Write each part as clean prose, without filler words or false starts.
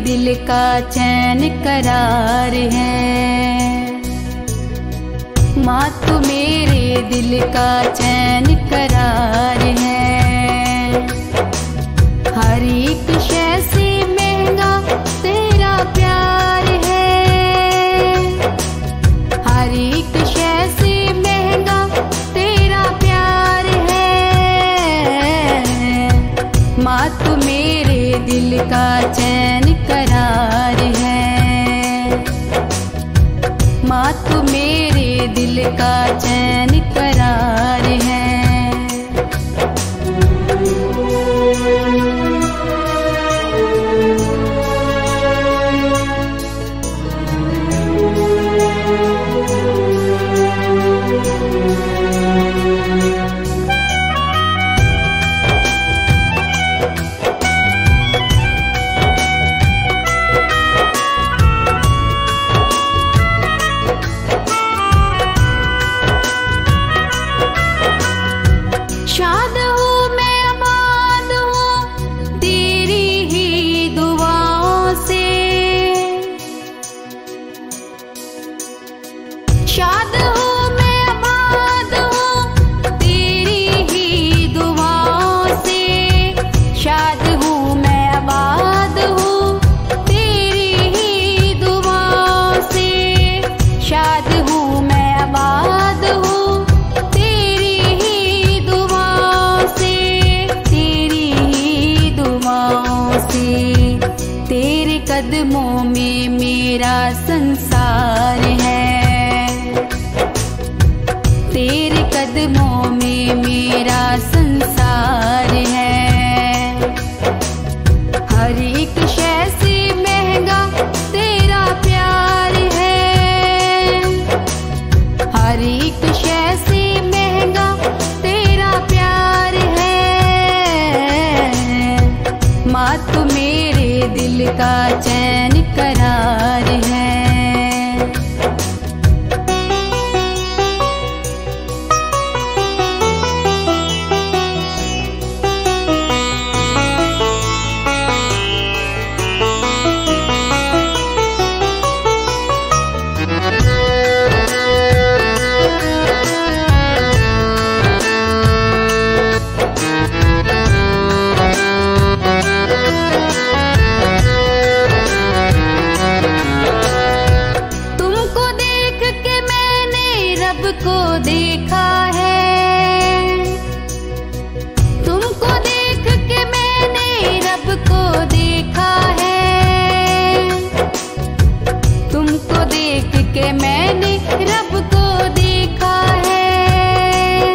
दिल का चैन करार है। माँ तू मेरे दिल का चैन करार है। हर एक शय से महंगा तेरा प्यार है। हर एक शय से महंगा तेरा प्यार है। माँ तू मेरे दिल का चैन करार है। माँ तू मेरे दिल का चैन करार है। शाद हूँ मैं आबाद हूँ तेरी ही दुआओं से। शाद हूँ मैं आबाद हूँ तेरी ही दुआओं से। शाद हूँ मैं आबाद हूँ तेरी ही दुआओं से। शाद हूँ मैं आबाद हूँ तेरे कदमों में मेरा संसार है। तेरे कदमों में मेरा संसार है। हर एक शय से महंगा तेरा प्यार है। हर एक शय से महंगा तेरा प्यार है। माँ तू मेरे दिल का चैन करार है। को देखा है। तुमको देख के मैंने रब को देखा है। तुमको देख के मैंने रब को देखा है।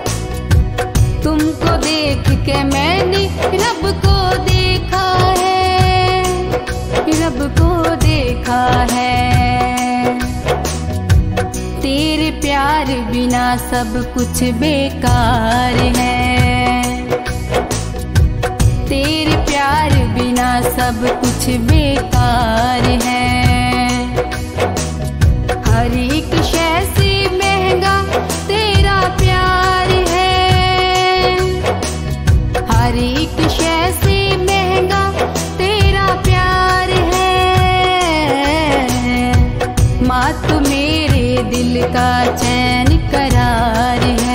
तुमको देख के मैंने रब को देखा है। रब को देखा है। तेरे प्यार बिना सब कुछ बेकार है। तेरे प्यार बिना सब कुछ बेकार है। हर एक शय से महंगा तेरा प्यार है। हर एक शय से महंगा तेरा प्यार है। माँ तू मेरे दिल का चैन करार है।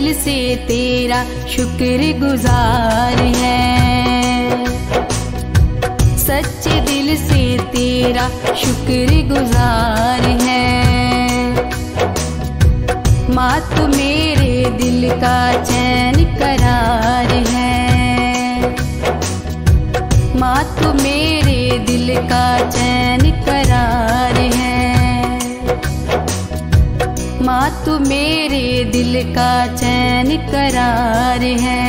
दिल से तेरा शुक्रगुजार हैं, सच्चे दिल से तेरा शुक्रगुजार हैं। माँ तू मेरे दिल का चैन करार है, माँ तू मेरे दिल का चैन करार है, माँ तू मेरे दिल का चैन करार है।